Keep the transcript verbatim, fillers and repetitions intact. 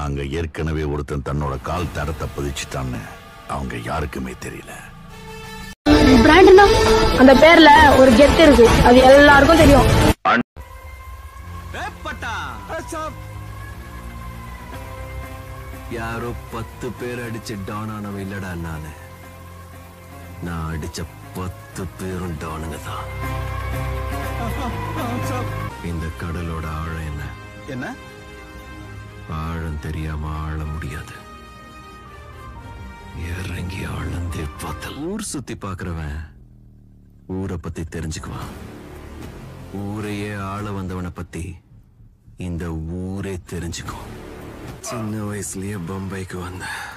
அங்க ஏற்கனவே ஒருத்தன் தன்னோட கால் தரத்தை பதிச்சுட்டான்னு அவங்க யாருக்குமே தெரியல. அந்த பேர்ல ஒரு கெத்து இருக்கு, அது எல்லாருக்கும் தெரியும். யாரோ பத்து பேர் அடிச்சு டானானவ இல்லடா நானு. நான் அடிச்ச பத்து பேரும் டானுங்க தான். இந்த கடலோட ஆழம் என்ன என்ன ஆழம் தெரியாம ஆழ முடியாது. இறங்கி ஆழந்தே பார்த்த ஊர் சுத்தி பாக்குறவன் ஊரை பத்தி தெரிஞ்சுக்குவான். ஊரையே ஆள வந்தவனை பத்தி இந்த ஊரே தெரிஞ்சுக்கும். சின்ன வயசுலயே பம்பைக்கு வந்தேன்.